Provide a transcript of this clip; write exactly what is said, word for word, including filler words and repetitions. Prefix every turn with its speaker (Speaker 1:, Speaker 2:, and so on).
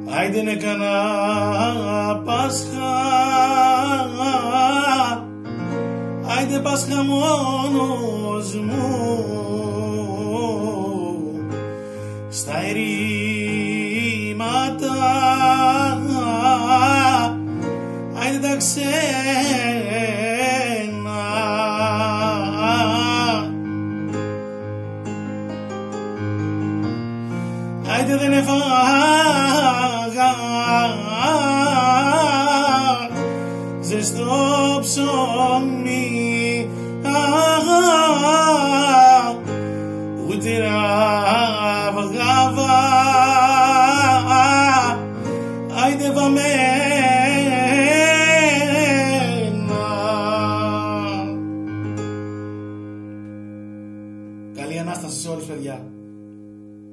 Speaker 1: άιντε να έκανα Πάσχα, άιντε Πάσχα μόνος μου στα ερήματα, άιντε τα ξένα, άιντε δεν έφαγα ζεστό ψωμί, ούτε